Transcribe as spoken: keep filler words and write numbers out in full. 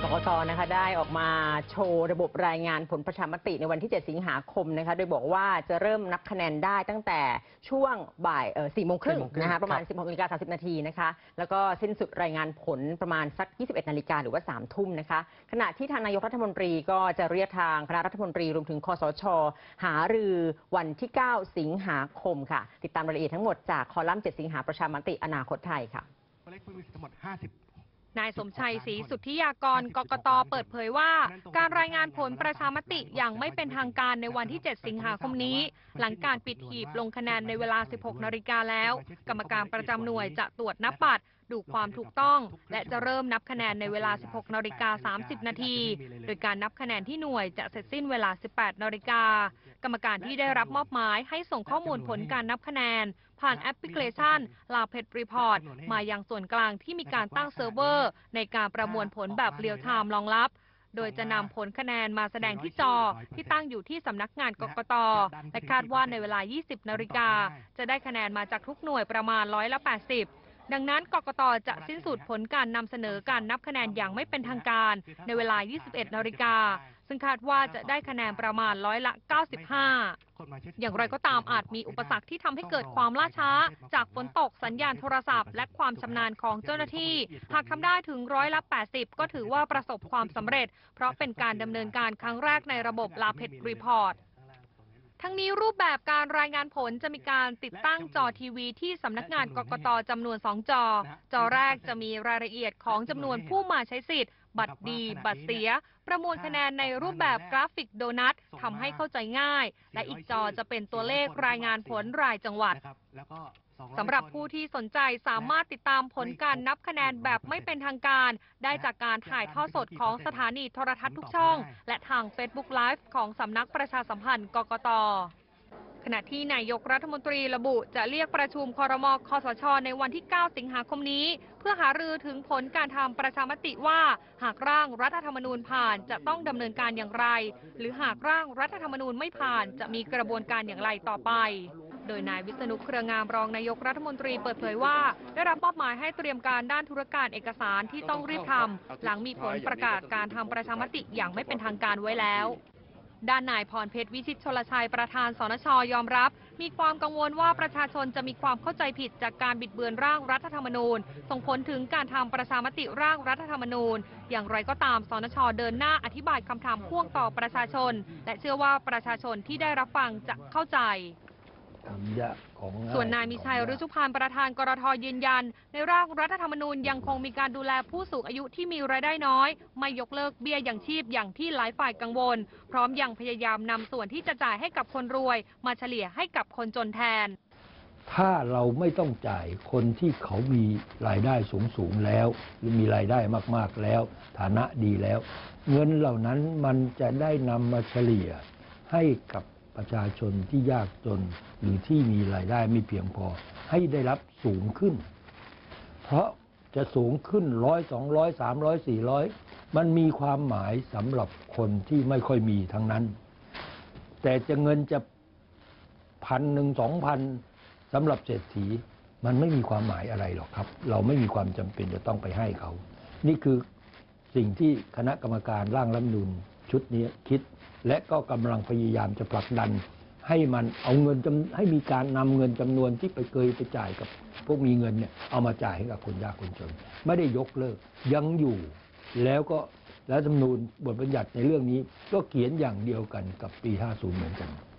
กกต.นะคะได้ออกมาโชว์ระบบรายงานผลประชามติในวันที่เจ็ดสิงหาคมนะคะโดยบอกว่าจะเริ่มนับคะแนนได้ตั้งแต่ช่วงบ่ายเออสี่โมงครึ่งนะคะประมาณสิบหกนาฬิกาสามสิบนาทีนะคะแล้วก็สิ้นสุดรายงานผลประมาณสักยี่สิบเอ็ดนาฬิกาหรือว่าสามทุ่มนะคะขณะที่ทางนายกรัฐมนตรีก็จะเรียกทางคณะรัฐมนตรีรวมถึงคสช.หารือวันที่เก้าสิงหาคมค่ะติดตามรายละเอียดทั้งหมดจากคอลัมน์เจ็ดสิงหาประชามติอนาคตไทยค่ะนายสมชัยศรีสุทธิยากร กกต.เปิดเผยว่าการรายงานผลประชามติอย่างไม่เป็นทางการในวันที่เจ็ดสิงหาคมนี้หลังการปิดหีบลงคะแนนในเวลาสิบหกนาฬิกาแล้วกรรมการประจำหน่วยจะตรวจนับบัตรดูความถูกต้องและจะเริ่มนับคะแนนในเวลาสิบหกนาฬิกาสามสิบนาทีโดยการนับคะแนนที่หน่วยจะเสร็จสิ้นเวลาสิบแปดนาฬิกากรรมการที่ได้รับมอบหมายให้ส่งข้อมูลผลการนับคะแนนผ่านแอปพลิเคชัน ลาวเพจ รีพอร์ต มายังส่วนกลางที่มีการตั้งเซิร์ฟเวอร์ในการประมวลผลแบบเรียลไทม์รองรับโดยจะนำผลคะแนนมาแสดงที่จอที่ตั้งอยู่ที่สำนักงานกกต.และคาดว่าในเวลายี่สิบนาฬิกาจะได้คะแนนมาจากทุกหน่วยประมาณร้อยละแปดสิบดังนั้นกกต.จะสิ้นสุดผลการนำเสนอการนับคะแนนอย่างไม่เป็นทางการในเวลายี่สิบเอ็ดนาฬิกาซึ่งคาดว่าจะได้คะแนนประมาณร้อยละเก้าสิบห้าอย่างไรก็ตามอาจมีอุปสรรคที่ทำให้เกิดความล่าช้าจากฝนตกสัญญาณโทรศัพท์และความชำนาญของเจ้าหน้าที่หากทำได้ถึงร้อยละแปดสิบก็ถือว่าประสบความสำเร็จเพราะเป็นการดำเนินการครั้งแรกในระบบ ลาวเพจ รีพอร์ตทั้งนี้รูปแบบการรายงานผลจะมีการติดตั้งจอทีวีที่สำนักงานกกต.จำนวนสองจอจอแรกจะมีรายละเอียดของจำนวนผู้มาใช้สิทธิ์บัตรดีบัตรเสียประมวลคะแนนในรูปแบบกราฟิกโดนัททำให้เข้าใจง่ายและอีกจอจะเป็นตัวเลขรายงานผลรายจังหวัดสำหรับผู้ที่สนใจสามารถติดตามผลการนับคะแนนแบบไม่เป็นทางการได้จากการถ่ายทอดสดของสถานีโทรทัศน์ทุกช่องและทาง เฟซบุ๊ก ไลฟ์ ของสำนักประชาสัมพันธ์กกต.ขณะที่นายกรัฐมนตรีระบุจะเรียกประชุมครม.คสช.ในวันที่เก้าสิงหาคมนี้เพื่อหารือถึงผลการทำประชามติว่าหากร่างรัฐธรรมนูญผ่านจะต้องดำเนินการอย่างไรหรือหากร่างรัฐธรรมนูญไม่ผ่านจะมีกระบวนการอย่างไรต่อไปโดยนายวิษณุ เครืองามรองนายกรัฐมนตรีเปิดเผยว่าได้รับมอบหมายให้เตรียมการด้านธุรการเอกสารที่ต้องรีบทำหลังมีผลประกาศการทำประชามติอย่างไม่เป็นทางการไว้แล้วด้านนายพรเพชร วิชิตชลชัยประธานสนช.ยอมรับมีความกังวลว่าประชาชนจะมีความเข้าใจผิดจากการบิดเบือนร่างรัฐธรรมนูญส่งผลถึงการทำประชามติร่างรัฐธรรมนูญอย่างไรก็ตามสนช.เดินหน้าอธิบายคำถามพ่วงต่อประชาชนและเชื่อว่าประชาชนที่ได้รับฟังจะเข้าใจส่วนนายมีชัย ฤชุพันธ์ประธานกรท.ยืนยันในร่างรัฐธรรมนูญยังคงมีการดูแลผู้สูงอายุที่มีรายได้น้อยไม่ยกเลิกเบี้ยยังชีพอย่างที่หลายฝ่ายกังวลพร้อมยังพยายามนำส่วนที่จะจ่ายให้กับคนรวยมาเฉลี่ยให้กับคนจนแทนถ้าเราไม่ต้องจ่ายคนที่เขามีรายได้สูงสูงแล้วหรือมีรายได้มากๆแล้วฐานะดีแล้วเงินเหล่านั้นมันจะได้นำมาเฉลี่ยให้กับประชาชนที่ยากจนหรือที่มีรายได้ไม่เพียงพอให้ได้รับสูงขึ้นเพราะจะสูงขึ้นร้อยสองร้อยสามร้อยสี่ร้อยมันมีความหมายสำหรับคนที่ไม่ค่อยมีทั้งนั้นแต่จะเงินจะพันหนึ่งสองพันสำหรับเศรษฐีมันไม่มีความหมายอะไรหรอกครับเราไม่มีความจำเป็นจะต้องไปให้เขานี่คือสิ่งที่คณะกรรมการร่างรัฐธรรมนูญชุดนี้คิดและก็กำลังพยายามจะผลักดันให้มันเอาเงินให้มีการนำเงินจำนวนที่ไปเคยไปจ่ายกับพวกมีเงินเนี่ยเอามาจ่ายให้กับคนยากคนจนไม่ได้ยกเลิกยังอยู่แล้วก็รัฐธรรมนูญบทบัญญัติในเรื่องนี้ก็เขียนอย่างเดียวกันกับปีห้าสิบเหมือนกัน